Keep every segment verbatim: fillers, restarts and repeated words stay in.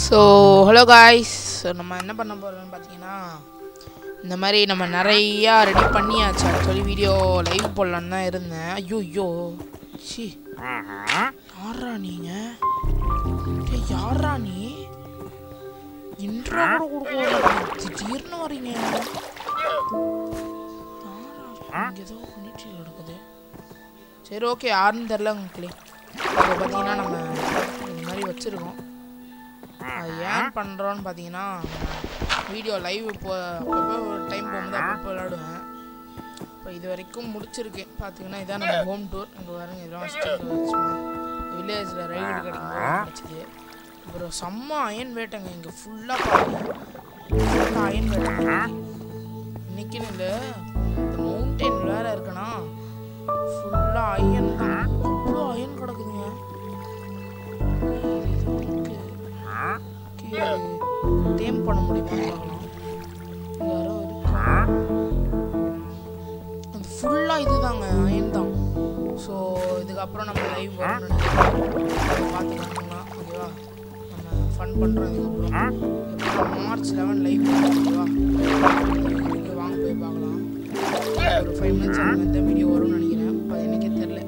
So hello guys, so நம்ம என்ன பண்ண போகிறோம்னு பார்த்தீங்கன்னா, இந்த மாதிரி நம்ம நிறையா ரெடி பண்ணியாச்சு. ஆக்சுவலி வீடியோ லைவ் போடலான்னு தான் இருந்தேன். ஐயோ ஐயோ சி யாரா நீங்கள்? யாரா நீ? இன்ட்ரோ கூட கொடுக்க திடீர்னு வரீங்க. ஏதோ நீச்சல் நடக்குது. சரி ஓகே, யாருன்னு தெரில உங்களுக்கு. இப்போ பார்த்தீங்கன்னா நம்ம இந்த மாதிரி வச்சுருக்கோம். அது ஏன் பண்ணுறோன்னு பார்த்தீங்கன்னா, வீடியோ லைவ் இப்போ அப்பப்போ ஒரு டைம் போகும்போது அப்பப்போ விளையாடுவேன். இப்போ இது வரைக்கும் முடிச்சிருக்கேன். பார்த்தீங்கன்னா இதான் நம்ம ஹோம் டூர். இங்கே பாருங்க, இதெல்லாம் சும்மா வில்லேஜில் ரைடு கிடைக்கும் கிடச்சிது. அப்புறம் செம்ம அயன் வேட்டைங்க. இங்கே ஃபுல்லாக பாருங்க, ஃபுல்லாக அயன் வேட்டைங்க. இன்னைக்குன்னு இல்லை, இந்த மவுண்டெயின் வேறு இருக்குன்னா ஃபுல்லாக அயன் தான். அவ்வளோ அயன் கிடக்குதுங்க. டேம் பண்ண முடியுமா பார்க்கலாம். யாரோ இருக்கா? அது ஃபுல்லாக இதுதாங்க, அயன் தான். ஸோ இதுக்கப்புறம் நம்ம லைவ் வரணும்னு பார்த்துக்கணுங்களா? ஓகேவா, நம்ம ஃபன் பண்ணுறோம். இதுக்கப்புறம் மார்ச் லெவன் லைவ் ஓகேவா, இங்கே வாங்க போய் பார்க்கலாம். ஒரு ஃபைவ் மினிட்ஸ் அந்த மாதிரி வீடியோ வரும்னு நினைக்கிறேன். அது எனக்கே தெரில.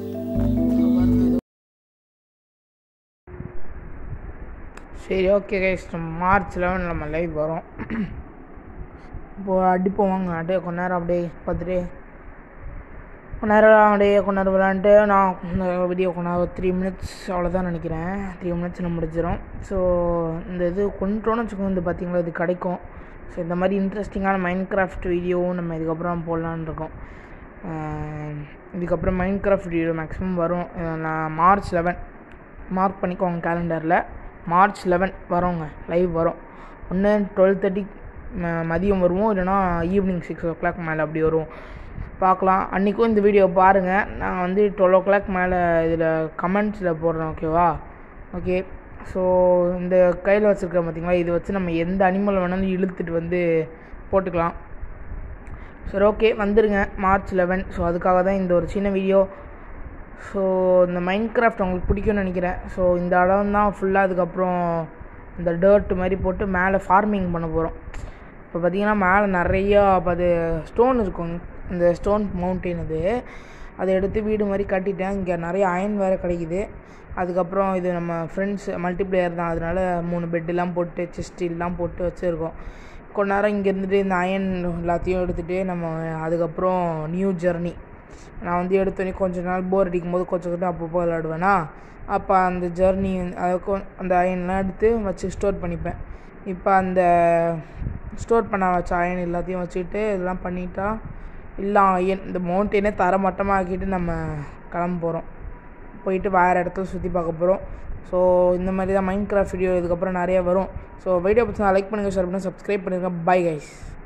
சரி ஓகே கைஸ், நம்ம மார்ச் லெவன் நம்ம லைவ் வரோம். இப்போது அடிப்போம் வாங்க. அப்படியே கொஞ்ச நேரம் அப்படியே பார்த்துட்டு கொஞ்ச நேரம் அப்படியே கொஞ்ச நேரம் விளாண்டுட்டு நான் இந்த வீடியோ கொஞ்ச நேரம் த்ரீ மினிட்ஸ் அவ்வளோதான் நினைக்கிறேன். த்ரீ மினிட்ஸில் முடிஞ்சிடும். ஸோ இந்த இது கொண்டுட்டோன்னு வச்சுக்கோங்க, இது பார்த்திங்களா இது கிடைக்கும். ஸோ இந்த மாதிரி இன்ட்ரெஸ்டிங்கான மைண்ட் கிராஃப்ட் வீடியோவும் நம்ம இதுக்கப்புறம் போடலான்னு இருக்கோம். இதுக்கப்புறம் மைண்ட் கிராஃப்ட் வீடியோ மேக்ஸிமம் வரும். நான் மார்ச் லெவன் மார்க் பண்ணிக்கோங்க கேலண்டரில். மார்ச் லெவன் வரோங்க, லைவ் வரும். ஒன்று டுவெல் தேர்ட்டி மதியம் வருவோம், இல்லைனா ஈவினிங் சிக்ஸ் ஓ கிளாக் மேலே அப்படி வரும். பார்க்கலாம். அன்றைக்கும் இந்த வீடியோ பாருங்கள். நான் வந்து டுவெல் ஓ கிளாக் மேலே இதில் கமெண்ட்ஸில் போடுறேன். ஓகேவா? ஓகே. ஸோ இந்த கையில் வச்சுருக்க பார்த்திங்களா, இது வச்சு நம்ம எந்த அனிமல் வேணாலும் இழுத்துட்டு வந்து போட்டுக்கலாம். சரி ஓகே, வந்துடுங்க மார்ச் லெவன். ஸோ அதுக்காக தான் இந்த ஒரு சின்ன வீடியோ. ஸோ இந்த மைண்ட் கிராஃப்ட் உங்களுக்கு பிடிக்கும்னு நினைக்கிறேன். ஸோ இந்த இடம் தான் ஃபுல்லாக. அதுக்கப்புறம் இந்த டர்ட் மாதிரி போட்டு மேலே ஃபார்மிங் பண்ண போகிறோம். இப்போ பார்த்திங்கன்னா மேலே நிறையா அது ஸ்டோன் இருக்கும். இந்த ஸ்டோன் மவுண்டெயின் இது, அதை எடுத்து வீடு மாதிரி கட்டிட்டேன். இங்கே நிறைய அயன் வேறு கிடைக்குது. அதுக்கப்புறம் இது நம்ம ஃப்ரெண்ட்ஸ் மல்டிப்ளேயர் தான், அதனால மூணு பெட்டெலாம் போட்டு செஸ்டெல்லாம் போட்டு வச்சுருக்கோம். கொஞ்ச நேரம் இங்கே இருந்துட்டு இந்த அயன் எல்லாத்தையும் எடுத்துகிட்டு நம்ம அதுக்கப்புறம் நியூ ஜெர்னி. நான் வந்து எடுத்தோடனே கொஞ்ச நாள் போர் அடிக்கும் போது கொஞ்சம் கொஞ்சம் அப்பப்போ விளையாடுவேன்னா, அப்போ அந்த ஜெர்னி அதுக்கு அந்த அயன்லாம் எடுத்து வச்சு ஸ்டோர் பண்ணிப்பேன். இப்போ அந்த ஸ்டோர் பண்ண வச்ச அயன் எல்லாத்தையும் வச்சுக்கிட்டு இதெல்லாம் பண்ணிட்டா இல்லை அயன் இந்த மவுண்டெயினே தரமட்டமாக ஆக்கிட்டு நம்ம கிளம்ப போகிறோம். போயிட்டு வேறு இடத்துல சுற்றி பார்க்க போகிறோம். ஸோ இந்த மாதிரி தான் மைண்ட் கிராஃப்ட் வீடியோ இதுக்கப்புறம் நிறையா வரும். ஸோ வீடியோ பிடிச்சா லைக் பண்ணுங்கள், ஷேர் பண்ணுங்கள், சப்ஸ்கிரைப் பண்ணுங்கள். Bye guys.